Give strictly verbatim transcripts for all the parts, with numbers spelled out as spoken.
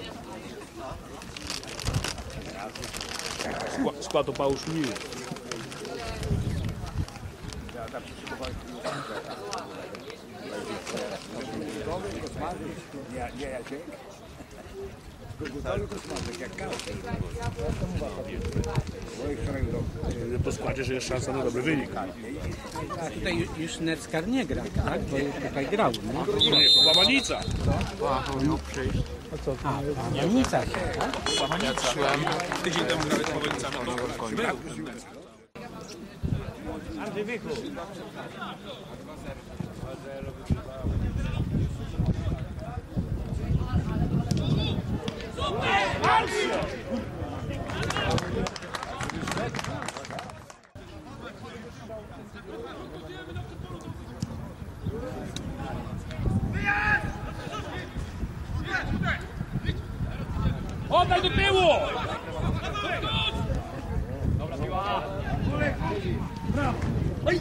Skład opału szmił. Po składzie, że jest szansa na dobry wynik. A tutaj już Neckar nie gra, tak? Bo tutaj grał, nie? Nie, Łamanica. A co? A, Łamanica się, tak? Łamanica. Tydzień temu grałeś z Łamanicami. Andrzej Wichu. Oddaj do tyłu! Dobra piła! Brawo! Oj!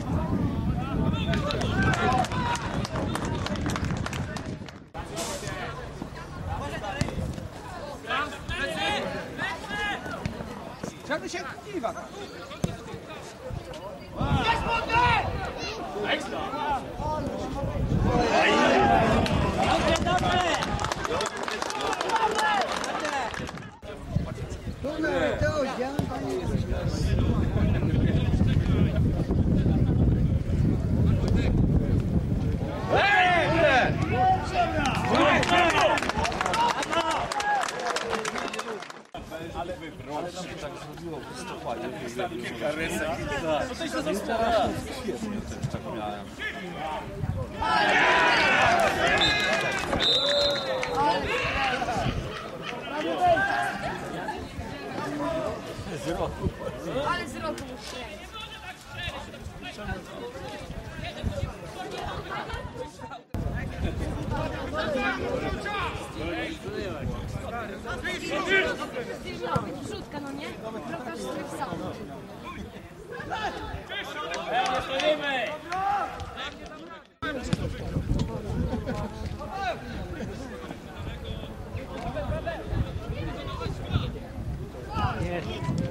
Trzeba się kiwa. Ekstra! Ale wybroś się tak zrobiło w listopadzie. Kilka rysek. To coś to zostało. Świetnie też tak miałem. Z roku. Ale z roku muszę. Wrzutka, no nie? Blokaż sobie sam. Nie stoimy! Jest.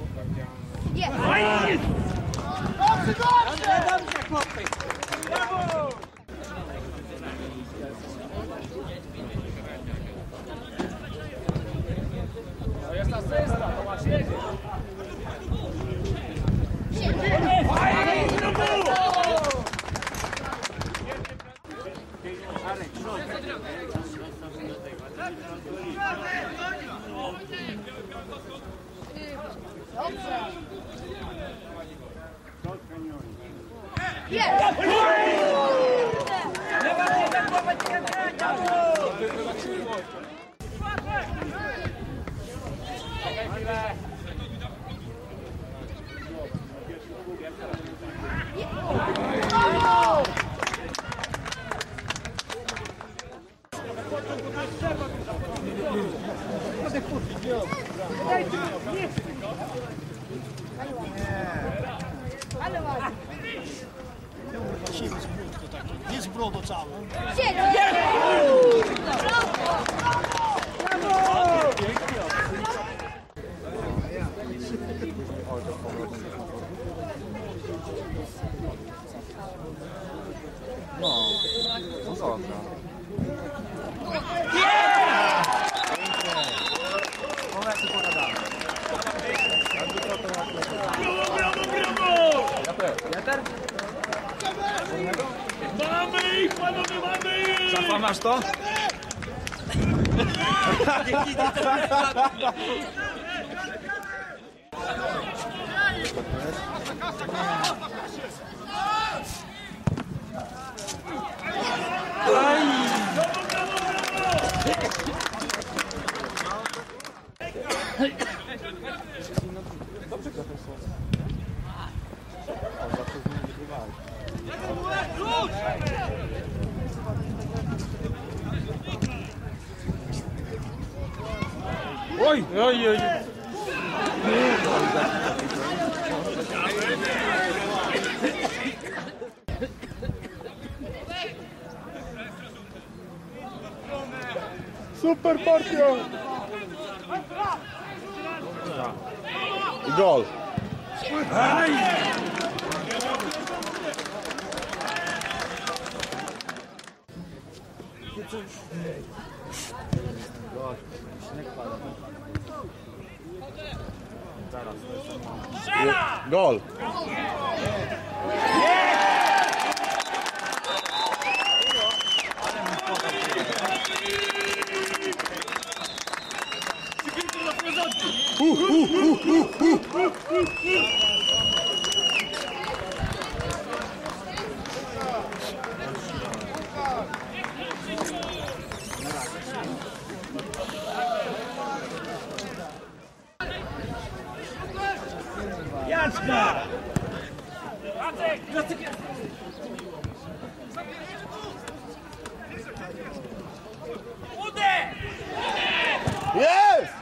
Dobrze, dobrze! Dobrze, chłopy! Brawo! To jest asysta, to masz jedzie. Ale ładnie. Jest brodo cały. No, no dobra. Momenty pogadamy. Ja też. Mamy ich, panowie, mamy ich! Szafa, masz to? Dobrze gra ten słon. O, zawsze z nim wygrywałeś. Oj, oj, oj. Super partia! I gol. Gol. Jacka! Jest!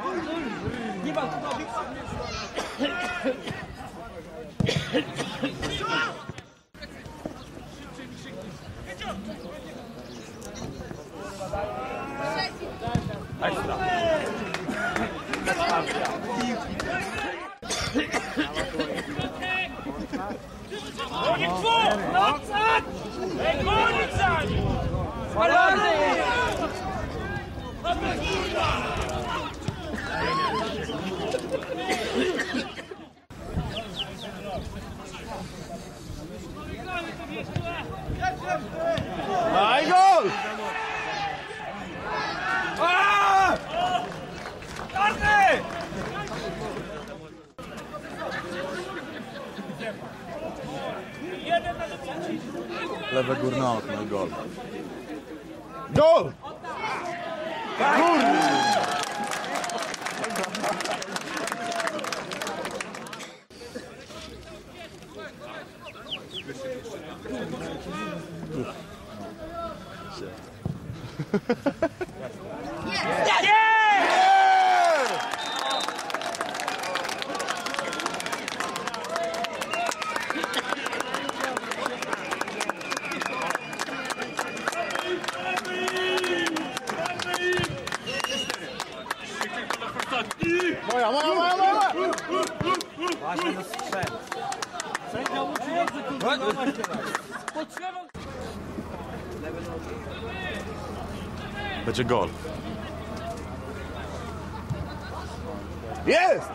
No i gol! Lewe górne okno i gol. Gol! Moja, moja, moja, moja! Ważne na strzał. Sędzia musi egzekwować teraz. Będzie gol. Jest!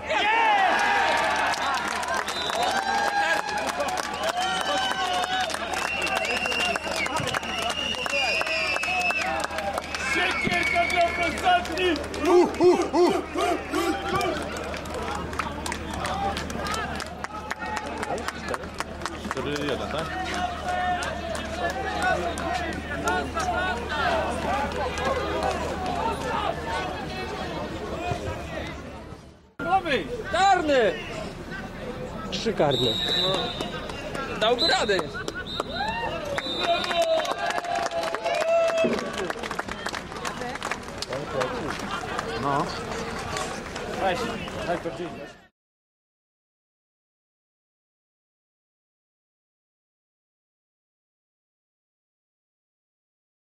Siekierka dla ostatni! Uh, uh, uh. cztery jeden, tak? Mamy! Karny! Trzy karne. Dałby radę. No. Weź, najpierw